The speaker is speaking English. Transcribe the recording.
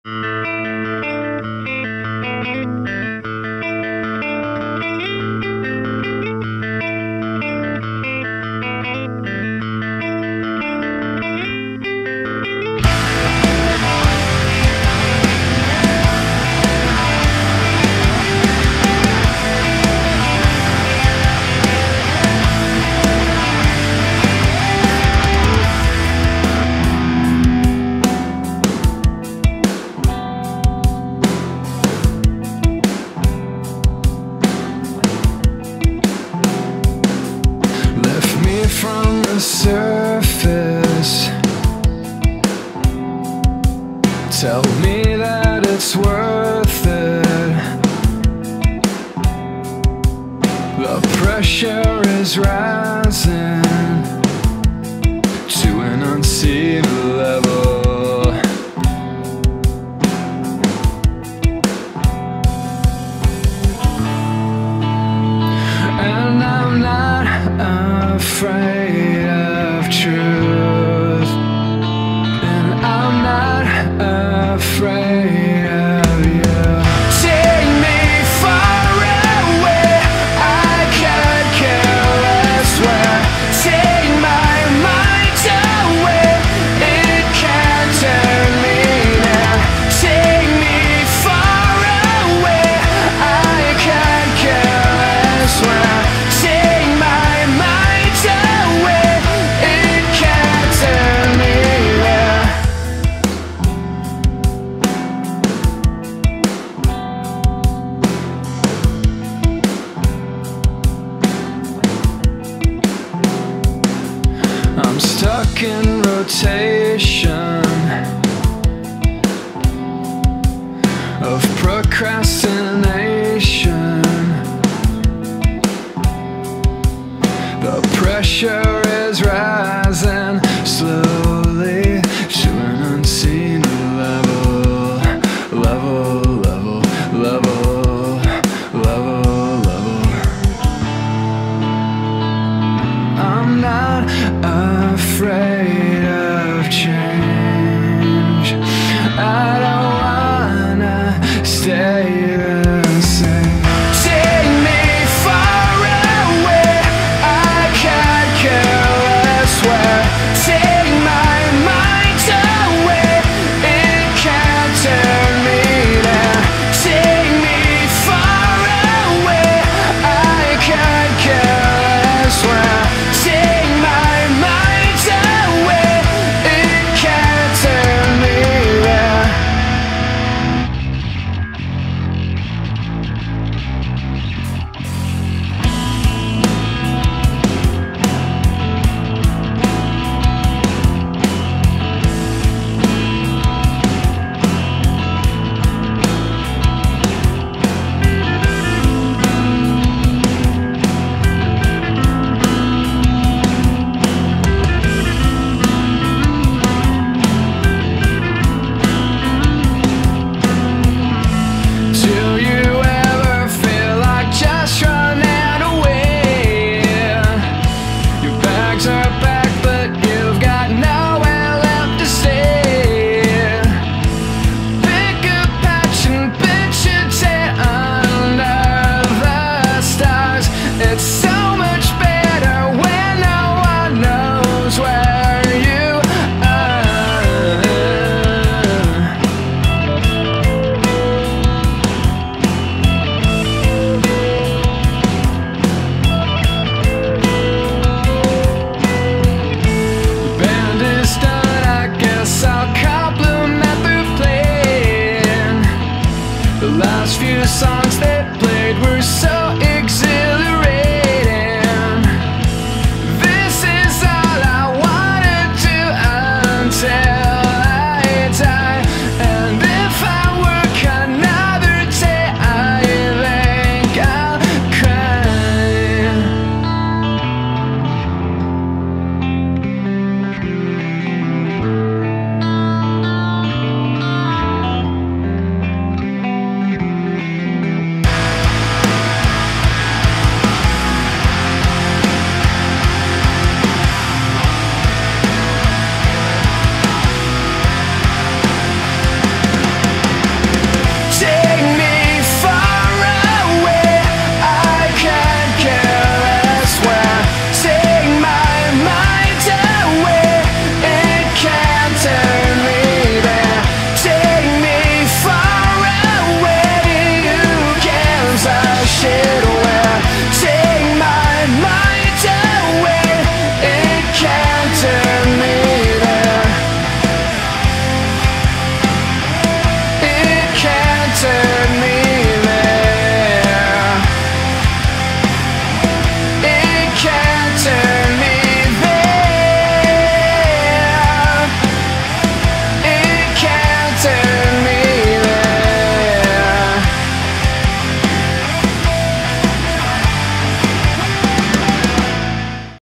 From the surface, tell me that it's worth it. The pressure is rising to an unseen level. And I'm not afraid of truth, and I'm not afraid of you. Take me far away, I could care less where. Take my mind away, it can't turn me now. Take me far away, I could care less where. Take my mind away, it can't turn me there. I'm stuck in rotation of procrastination. The pressure is rising slowly to an unseen level. Level, level, level, level, level. I'm not afraid of change. I don't wanna stay the same. Take me far away, I can't care less where. Take my mind away, it can't turn me down. Take me far away, I can't care less where. Take my mind away, it can't turn me there. Do you ever feel like just running away? Your bags are packed, but you've got nowhere left to stay. Pick a patch and pitch your tent under the stars. It's so much better when no one knows where you are. Band is done, I guess I'll compliment the playing. The last few songs they